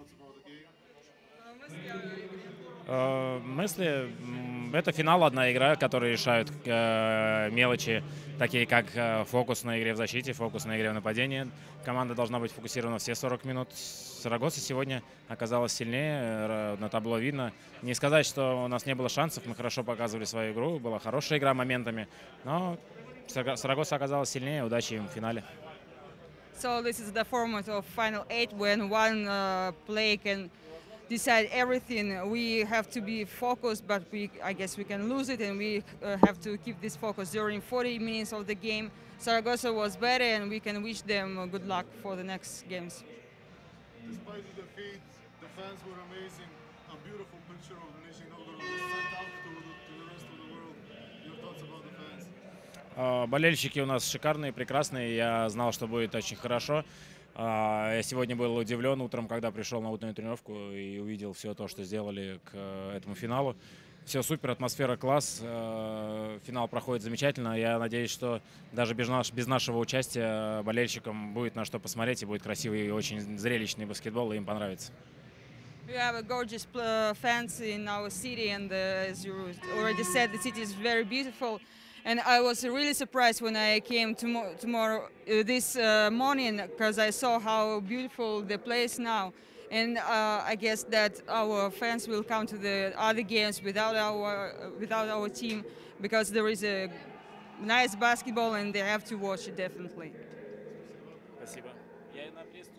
Мысли, это финал, одна игра, которая решают мелочи, такие как фокус на игре в защите, фокус на игре в нападении. Команда должна быть фокусирована все 40 минут. Сарагоса сегодня оказалась сильнее, на табло видно. Не сказать, что у нас не было шансов, мы хорошо показывали свою игру, была хорошая игра моментами, но Сарагоса оказалась сильнее, удачи им в финале. So this is the format of final eight when one play can decide everything. We have to be focused, but I guess we can lose it, and we have to keep this focus during 40 minutes of the game. Saragossa was better, and we can wish them good luck for the next games. Despite the defeat, the fans were amazing. A beautiful picture of Nizhny Novgorod was sent out to the rest of the world. Your thoughts about the fans? Болельщики у нас шикарные, прекрасные. Я знал, что будет очень хорошо. Я сегодня был удивлен утром, когда пришел на утреннюю тренировку и увидел все то, что сделали к этому финалу. Все супер, атмосфера класс, финал проходит замечательно. Я надеюсь, что даже без нашего участия болельщикам будет на что посмотреть, и будет красивый и очень зрелищный баскетбол, и им понравится. We have a gorgeous fans in our city, and as you already said, the city is very beautiful. And I was really surprised when I came this morning, because I saw how beautiful the place now. And I guess that our fans will come to the other games without our team, because there is a nice basketball and they have to watch it definitely. Спасибо.